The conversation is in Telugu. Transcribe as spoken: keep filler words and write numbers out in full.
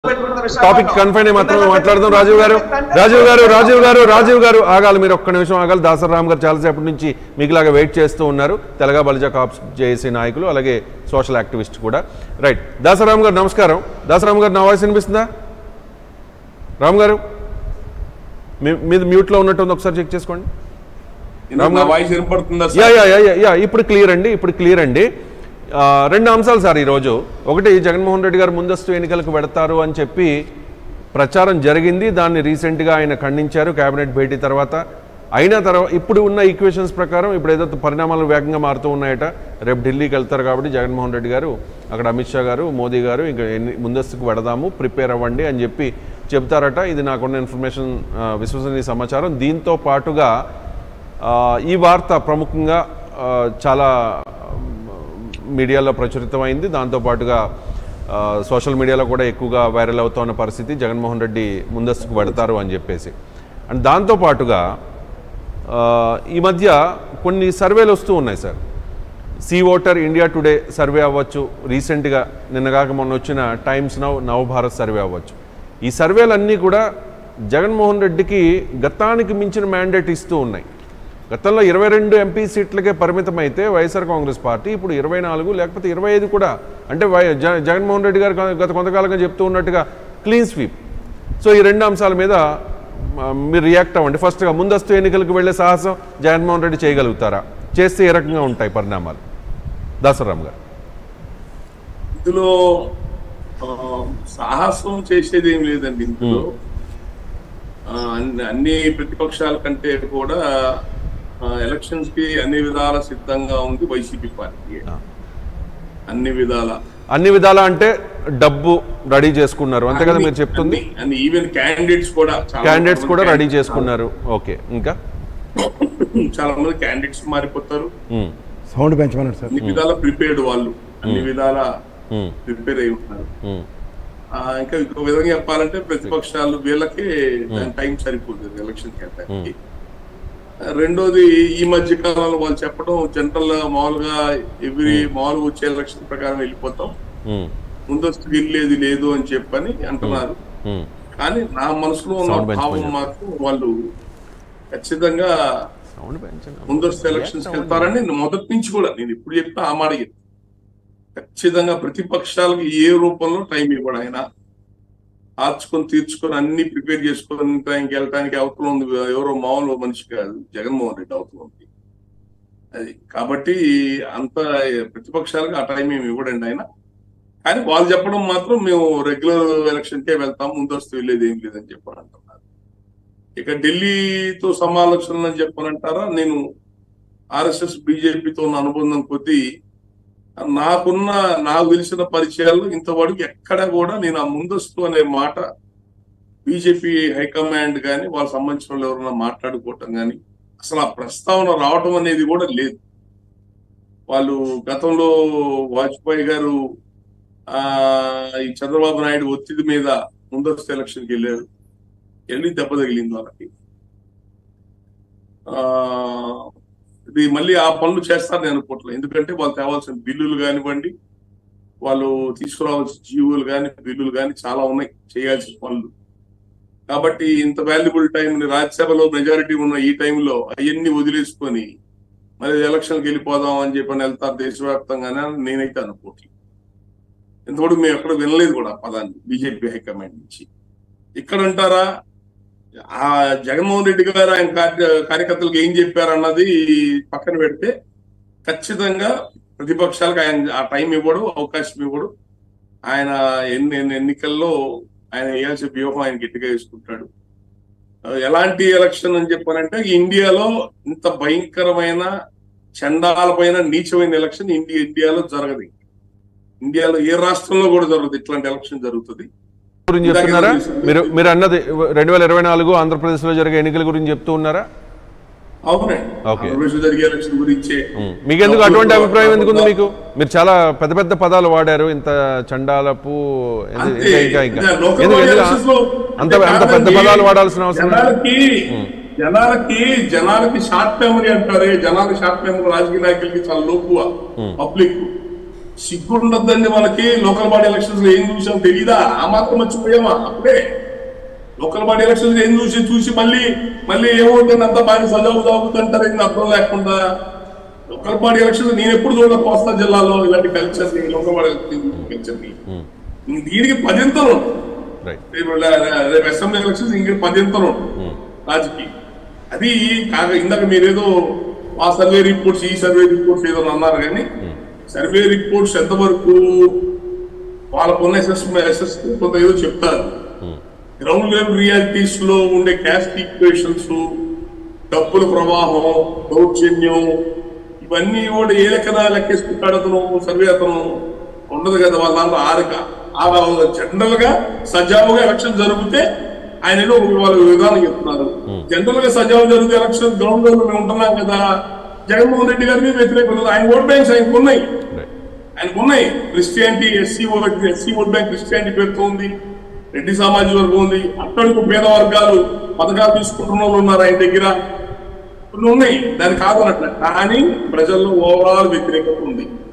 టాపిక్ కన్ఫైన్ అయ్యి మాత్రమే మాట్లాడదాం. రాజీవ్ గారు రాజీవ్ గారు రాజీవ్ గారు రాజీవ్ గారు ఆగాలి, మీరు ఒక్క నిమిషం ఆగాలి. దాసరామ్ గారు చాలాసేపటి నుంచి మీకులాగా వెయిట్ చేస్తూ ఉన్నారు. తెలంగాణ బలిజా కాప్స్ జేఏసీ నాయకులు, అలాగే సోషల్ యాక్టివిస్ట్ కూడా. రైట్, దాసరామ్ గారు నమస్కారం. దాసరామ్ గారు నా వాయిస్ వినిపిస్తుందా? రామ్ గారు మీరు మ్యూట్లో ఉన్నట్టు ఒకసారి చెక్ చేసుకోండి. యా యా యా యా ఇప్పుడు క్లియర్ అండి, ఇప్పుడు క్లియర్ అండి. రెండు అంశాలు సార్ ఈరోజు. ఒకటి, జగన్మోహన్ రెడ్డి గారు ముందస్తు ఎన్నికలకు పెడతారు అని చెప్పి ప్రచారం జరిగింది, దాన్ని రీసెంట్గా ఆయన ఖండించారు కేబినెట్ భేటీ తర్వాత. అయిన తర్వాత ఇప్పుడు ఉన్న ఈక్వేషన్స్ ప్రకారం ఇప్పుడు ఏదో పరిణామాలు వేగంగా మారుతూ ఉన్నాయట. రేపు ఢిల్లీకి వెళ్తారు కాబట్టి జగన్మోహన్ రెడ్డి గారు, అక్కడ అమిత్ షా గారు, మోదీ గారు ఇంకా ఎన్ని ముందస్తుకు పెడదాము, ప్రిపేర్ అవ్వండి అని చెప్పి చెప్తారట. ఇది నాకున్న ఇన్ఫర్మేషన్, విశ్వసనీయ సమాచారం. దీంతో పాటుగా ఈ వార్త ప్రముఖంగా చాలా మీడియాలో ప్రచురితమైంది. దాంతోపాటుగా సోషల్ మీడియాలో కూడా ఎక్కువగా వైరల్ అవుతున్న పరిస్థితి, జగన్మోహన్ రెడ్డి ముందస్తుకు పెడతారు అని చెప్పేసి. అండ్ దాంతోపాటుగా ఈ మధ్య కొన్ని సర్వేలు వస్తూ ఉన్నాయి sir. C voter India Today survey అవ్వచ్చు, రీసెంట్గా నిన్నగాక మొన్న వచ్చిన టైమ్స్ నౌ నవభారత్ సర్వే అవ్వచ్చు. ఈ సర్వేలన్నీ కూడా జగన్మోహన్ రెడ్డికి గతానికి మించిన మ్యాండేట్ ఇస్తూ ఉన్నాయి. గతంలో ఇరవై రెండు ఎంపీ సీట్లకే పరిమితం అయితే వైఎస్ఆర్ కాంగ్రెస్ పార్టీ ఇప్పుడు ఇరవై నాలుగు లేకపోతే ఇరవై ఐదు కూడా, అంటే జగన్మోహన్ రెడ్డి గారు గత కొంతకాలంగా చెప్తూ ఉన్నట్టుగా క్లీన్ స్వీప్. సో ఈ రెండు అంశాల మీద మీరు రియాక్ట్ అవ్వండి. ఫస్ట్గా, ముందస్తు ఎన్నికలకు వెళ్లే సాహసం జగన్మోహన్ రెడ్డి చేయగలుగుతారా? చేస్తే ఏ రకంగా ఉంటాయి పరిణామాలు? దాసరామ్ గారు. ఇందులో సాహసం చేసేది ఏం లేదండి. ఇందులో అన్ని ప్రతిపక్షాల కంటే కూడా ఎలక్షన్స్ కి అన్ని విధాల సిద్ధంగా ఉంది వైసీపీ పార్టీ. అన్ని విధాల అన్ని విధాల అంటే డబ్బు రెడీ చేసుకున్నారు అంతే కదా మీరు చెప్తుంది? అన్ని ఈవెన్ క్యాండిడేట్స్ కూడా క్యాండిడేట్స్ కూడా రెడీ చేసుకున్నారు. ఓకే, ఇంకా చాలా మంది క్యాండిడేట్స్ మారిపోతారు. సౌండ్ పెంచమన్నారు సార్. అన్ని విధాల ప్రిపేర్డ్ వాళ్ళు, అన్ని విధాల ప్రిపేర్ అయి ఉన్నారు. ఇంకా ఇంకో విధంగా చెప్పాలంటే ప్రతిపక్షాలు వీళ్ళకి టైం సరిపోతుంది ఎలక్షన్ కి. రెండోది, ఈ మధ్య కాలంలో వాళ్ళు చెప్పడం జనరల్ మామూలుగా ఎవ్రీ మామూలుగా వచ్చే ఎలక్షన్ ప్రకారం వెళ్ళిపోతాం, ముందస్తు వెళ్ళేది లేదు అని చెప్పని అంటున్నారు. కానీ నా మనసులో ఉన్న భావం మాత్రం వాళ్ళు ఖచ్చితంగా ముందస్తు ఎలక్షన్స్ వెళ్తారని మొదటి నుంచి కూడా నేను ఇప్పుడు చెప్తా ఆ మాట. ఖచ్చితంగా ప్రతిపక్షాలకు ఏ రూపంలో టైం ఇవ్వడు ఆయన. ఆర్చుకొని తీర్చుకొని అన్ని ప్రిపేర్ చేసుకొని టైంకి వెళ్ళటానికి అవతల ఉంది. ఎవరో మామూలు మనిషి కాదు జగన్మోహన్ రెడ్డి, అవతల ఉంది అది. కాబట్టి అంత ప్రతిపక్షాలకు ఆ టైం ఏమి ఇవ్వడండి ఆయన. కానీ వాళ్ళు చెప్పడం మాత్రం మేము రెగ్యులర్ ఎలక్షన్కే వెళ్తాం, ముందస్తు వెళ్ళేది ఏం లేదని చెప్పని అంటున్నారు. ఇక ఢిల్లీతో సమాలోచనలు అని చెప్పనంటారా, నేను ఆర్ఎస్ఎస్ బీజేపీతో ఉన్న అనుబంధం కొద్దీ నాకున్న నాకు తెలిసిన పరిచయాలు ఇంతవరకు ఎక్కడ కూడా నేను ఆ ముందస్తు అనే మాట బీజేపీ హైకమాండ్ కానీ వాళ్ళ సంబంధించిన వాళ్ళు ఎవరైనా మాట్లాడుకోవటం కానీ అసలు ఆ ప్రస్తావన రావటం అనేది కూడా లేదు. వాళ్ళు గతంలో వాజ్పేయి గారు ఆ ఈ చంద్రబాబు నాయుడు ఒత్తిడి మీద ముందస్తు ఎలక్షన్కి వెళ్ళారు, వెళ్ళి దెబ్బ తగిలింది వాళ్ళకి. ఆ ఇది మళ్ళీ ఆ పనులు చేస్తారని అనుకోవట్లేదు. ఎందుకంటే వాళ్ళు తేవాల్సిన బిల్లులు కానివ్వండి, వాళ్ళు తీసుకురావాల్సిన జీవోలు కానీ బిల్లులు కానీ చాలా ఉన్నాయి చేయాల్సిన పనులు. కాబట్టి ఇంత వాల్యుబుల్ టైంని రాజ్యసభలో మెజారిటీ ఉన్న ఈ టైంలో అవన్నీ వదిలేసుకొని మళ్ళీ ఎలక్షన్కి వెళ్ళిపోదాం అని చెప్పని వెళ్తారు దేశవ్యాప్తంగానే నేనైతే అనుకోవట్లేదు. ఇంతవరకు మేము ఎక్కడ వినలేదు కూడా పదాన్ని బీజేపీ హైకమాండ్ నుంచి. ఇక్కడ అంటారా ఆ జగన్మోహన్ రెడ్డి గారు ఆయన కార్యకర్తలకు ఏం చెప్పారన్నది పక్కన పెడితే ఖచ్చితంగా ప్రతిపక్షాలకు ఆయన ఆ టైం ఇవ్వడు, అవకాశం ఇవ్వడు. ఆయన ఎన్ని ఎన్నికల్లో ఆయన వేయాల్సిన వ్యూహం ఆయన గట్టిగా వేసుకుంటాడు. ఎలాంటి ఎలక్షన్ అని చెప్పానంటే ఇండియాలో ఇంత భయంకరమైన చండాలపైన నీచమైన ఎలక్షన్ ఇండియా ఇండియాలో జరగదు. ఇండియాలో ఏ రాష్ట్రంలో కూడా జరగదు ఇట్లాంటి ఎలక్షన్ జరుగుతుంది. గురించి చెప్తున్నారా మీరు? మీరు అన్నది రెండు వేల ఇరవై నాలుగు ఆంధ్రప్రదేశ్ లో జరిగే ఎన్నికల గురించి చెప్తూ ఉన్నారా? మీకెందుకు అటువంటి అభిప్రాయం ఎందుకుంది మీకు? మీరు చాలా పెద్ద పెద్ద పదాలు వాడారు, ఇంత చండాలపు ఇంకా ఇంకా అంత అంత పెద్ద పదాలు వాడాల్సిన అవసరం. జనాలకి జనాలకి షార్ట్ మెమరీ అంటారే, జనాలకి షార్ట్ మెమరీ రాజకీయ నాయకులకి చాలా లోకువ. పబ్లిక్ సిగ్గుండద్దండి మనకి. లోకల్ బాడీ ఎలక్షన్స్ లో ఏం చూసాం తెలీదా? ఆ మాత్రం మర్చిపోయామా? అప్పుడే లోకల్ బాడీ ఎలక్షన్స్ ఏం చూసి చూసి మళ్ళీ మళ్ళీ ఏమవుతుంది అంతా బాగా సజావు సాగుతుంటారు. ఏంది అర్థం లేకుండా లోకల్ బాడీ ఎలక్షన్స్ నేను ఎప్పుడు చూడ కోస్తా జిల్లాలో ఇలాంటి కల్చర్ ని, లోకల్ బాడీ కల్చర్ ని దీనికి పదింతలు రేపు అసెంబ్లీ ఎలక్షన్స్ ఇంక పదింతలు రాజకీయం. అది కాక ఇందాక మీరేదో ఆ సర్వే రిపోర్ట్స్ ఈ సర్వే రిపోర్ట్స్ ఏదో అన్నారు, కానీ సర్వే రిపోర్ట్స్ ఎంతవరకు వాళ్ళకున్న ఎస్ఎస్ కొంత ఏదో చెప్తారు. గ్రౌండ్ లెవెల్ రియాలిటీస్ లో ఉండే క్యాస్ట్ ఈక్వేషన్స్, డబ్బుల ప్రవాహం, దౌర్జన్యం, ఇవన్నీ కూడా ఏ లెక్కన లెక్కేసుకుంటాడు అతను సర్వే. అతను ఉండదు కదా వాళ్ళ దాంట్లో ఆరక జనరల్ గా సజావుగా ఎలక్షన్ జరిగితే ఆయన ఏదో వాళ్ళ విధానం చెప్తున్నారు. జనరల్ గా సజావు జరిగితే ఎలక్షన్ గ్రౌండ్ లెవెల్ మేము ఉంటున్నాం కదా. జగన్మోహన్ రెడ్డి గారి మీద వ్యతిరేకం ఆయన ఓట్ బ్యాంక్స్ ఆయనకు ఉన్నాయి ఆయనకు ఉన్నాయి Christianity SC vote SC vote bank Christianity పేరుతో ఉంది, రెడ్డి సామాజిక వర్గం ఉంది, అక్కడికి పేద వర్గాలు పథకాలు తీసుకుంటున్న వాళ్ళు ఉన్నారు ఆయన దగ్గర, కొన్ని ఉన్నాయి. దాన్ని కాదనట్ల. కానీ ప్రజల్లో ఓవరాల్ వ్యతిరేకత ఉంది.